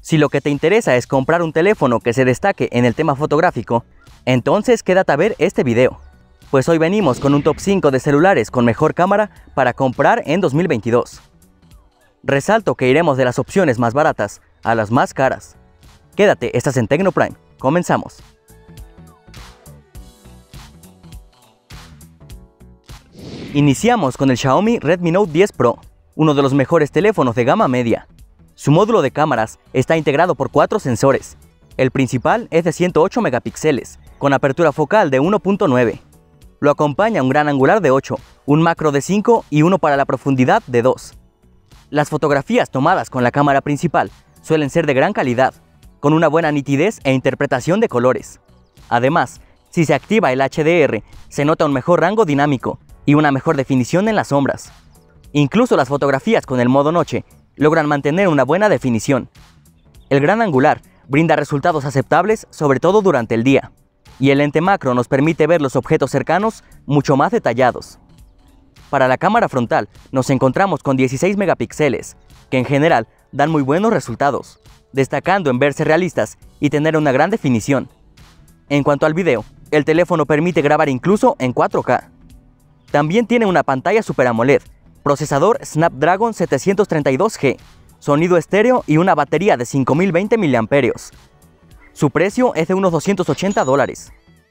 Si lo que te interesa es comprar un teléfono que se destaque en el tema fotográfico, entonces quédate a ver este video, pues hoy venimos con un top 5 de celulares con mejor cámara para comprar en 2022. Resalto que iremos de las opciones más baratas a las más caras. Quédate, estás en Tecnoprime, comenzamos. Iniciamos con el Xiaomi Redmi Note 10 Pro, uno de los mejores teléfonos de gama media. Su módulo de cámaras está integrado por 4 sensores. El principal es de 108 megapíxeles, con apertura focal de 1.9. Lo acompaña un gran angular de 8, un macro de 5 y uno para la profundidad de 2. Las fotografías tomadas con la cámara principal suelen ser de gran calidad, con una buena nitidez e interpretación de colores. Además, si se activa el HDR, se nota un mejor rango dinámico y una mejor definición en las sombras. Incluso las fotografías con el modo noche logran mantener una buena definición. El gran angular brinda resultados aceptables, sobre todo durante el día, y el lente macro nos permite ver los objetos cercanos mucho más detallados. Para la cámara frontal nos encontramos con 16 megapíxeles, que en general dan muy buenos resultados, destacando en verse realistas y tener una gran definición. En cuanto al video, el teléfono permite grabar incluso en 4K. También tiene una pantalla Super AMOLED, procesador Snapdragon 732G, sonido estéreo y una batería de 5020 mAh. Su precio es de unos $280.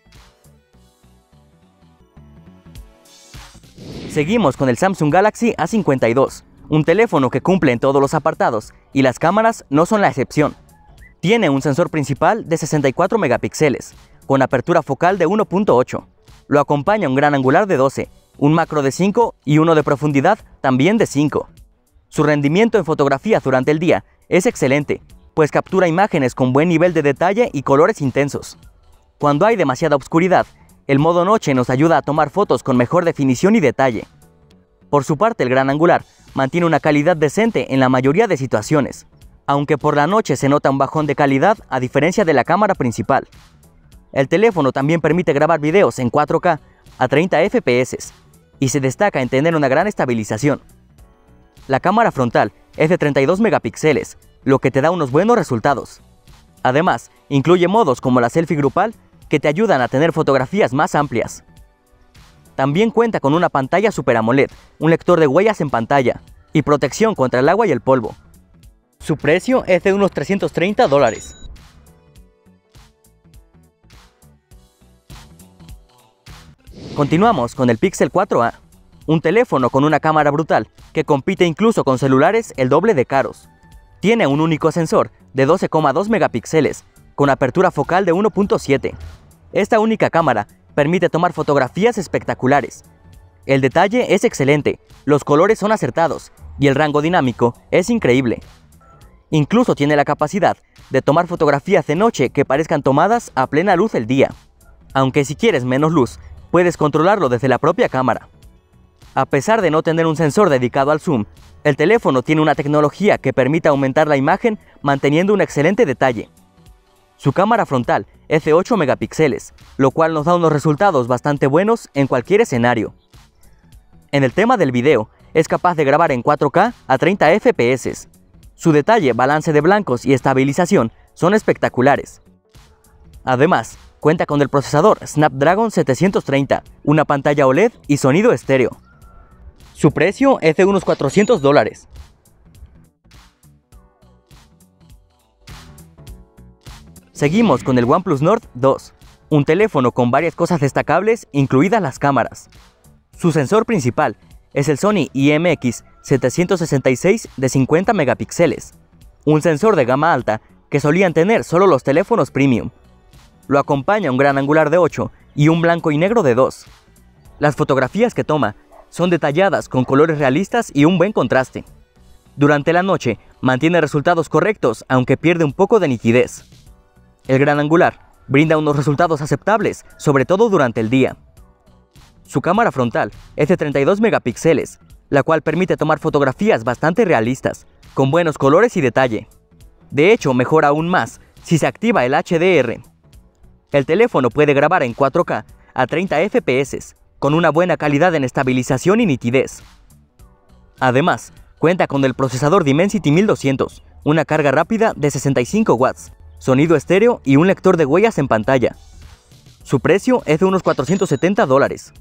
Seguimos con el Samsung Galaxy A52, un teléfono que cumple en todos los apartados y las cámaras no son la excepción. Tiene un sensor principal de 64 megapíxeles, con apertura focal de 1.8. Lo acompaña un gran angular de 12, un macro de 5 y uno de profundidad también de 5. Su rendimiento en fotografías durante el día es excelente, pues captura imágenes con buen nivel de detalle y colores intensos. Cuando hay demasiada oscuridad, el modo noche nos ayuda a tomar fotos con mejor definición y detalle. Por su parte, el gran angular mantiene una calidad decente en la mayoría de situaciones, aunque por la noche se nota un bajón de calidad a diferencia de la cámara principal. El teléfono también permite grabar videos en 4K a 30 FPS y se destaca en tener una gran estabilización. La cámara frontal es de 32 megapíxeles, lo que te da unos buenos resultados. Además, incluye modos como la selfie grupal que te ayudan a tener fotografías más amplias. También cuenta con una pantalla Super AMOLED, un lector de huellas en pantalla y protección contra el agua y el polvo. Su precio es de unos $330. Continuamos con el Pixel 4a, un teléfono con una cámara brutal que compite incluso con celulares el doble de caros. Tiene un único sensor de 12,2 megapíxeles con apertura focal de 1.7. Esta única cámara permite tomar fotografías espectaculares. El detalle es excelente, los colores son acertados y el rango dinámico es increíble. Incluso tiene la capacidad de tomar fotografías de noche que parezcan tomadas a plena luz del día. Aunque si quieres menos luz, puedes controlarlo desde la propia cámara. A pesar de no tener un sensor dedicado al zoom, el teléfono tiene una tecnología que permite aumentar la imagen manteniendo un excelente detalle. Su cámara frontal es de 8 megapíxeles, lo cual nos da unos resultados bastante buenos en cualquier escenario. En el tema del video, es capaz de grabar en 4K a 30 FPS. Su detalle, balance de blancos y estabilización son espectaculares. Además, cuenta con el procesador Snapdragon 730, una pantalla OLED y sonido estéreo. Su precio es de unos $400. Seguimos con el OnePlus Nord 2, un teléfono con varias cosas destacables, incluidas las cámaras. Su sensor principal es el Sony IMX766 de 50 megapíxeles, un sensor de gama alta que solían tener solo los teléfonos premium. Lo acompaña un gran angular de 8 y un blanco y negro de 2. Las fotografías que toma son detalladas con colores realistas y un buen contraste. Durante la noche mantiene resultados correctos, aunque pierde un poco de nitidez. El gran angular brinda unos resultados aceptables, sobre todo durante el día. Su cámara frontal es de 32 megapíxeles, la cual permite tomar fotografías bastante realistas, con buenos colores y detalle. De hecho, mejora aún más si se activa el HDR. El teléfono puede grabar en 4K a 30 FPS, con una buena calidad en estabilización y nitidez. Además, cuenta con el procesador Dimensity 1200, una carga rápida de 65 watts, sonido estéreo y un lector de huellas en pantalla. Su precio es de unos $470.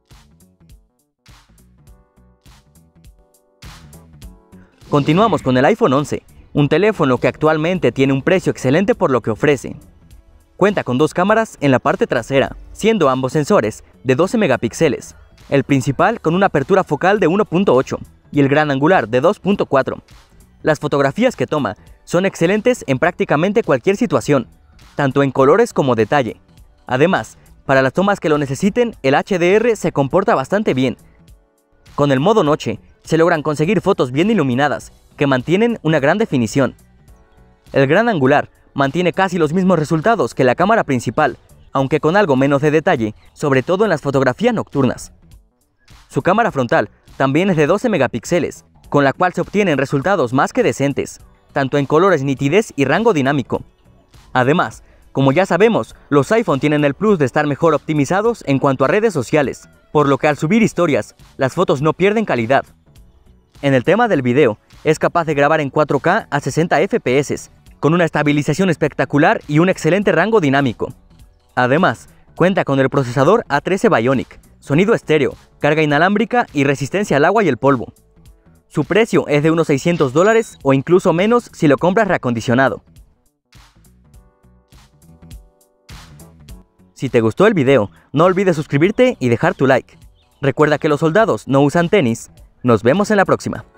Continuamos con el iPhone 11, un teléfono que actualmente tiene un precio excelente por lo que ofrece. Cuenta con dos cámaras en la parte trasera, siendo ambos sensores de 12 megapíxeles, el principal con una apertura focal de 1.8 y el gran angular de 2.4. Las fotografías que toma son excelentes en prácticamente cualquier situación, tanto en colores como detalle. Además, para las tomas que lo necesiten, el HDR se comporta bastante bien. Con el modo noche, se logran conseguir fotos bien iluminadas, que mantienen una gran definición. El gran angular mantiene casi los mismos resultados que la cámara principal, aunque con algo menos de detalle, sobre todo en las fotografías nocturnas. Su cámara frontal también es de 12 megapíxeles, con la cual se obtienen resultados más que decentes, tanto en colores, nitidez y rango dinámico. Además, como ya sabemos, los iPhone tienen el plus de estar mejor optimizados en cuanto a redes sociales, por lo que al subir historias, las fotos no pierden calidad. En el tema del video, es capaz de grabar en 4K a 60 FPS, con una estabilización espectacular y un excelente rango dinámico. Además, cuenta con el procesador A13 Bionic, sonido estéreo, carga inalámbrica y resistencia al agua y el polvo. Su precio es de unos $600 o incluso menos si lo compras reacondicionado. Si te gustó el video, no olvides suscribirte y dejar tu like. Recuerda que los soldados no usan tenis. Nos vemos en la próxima.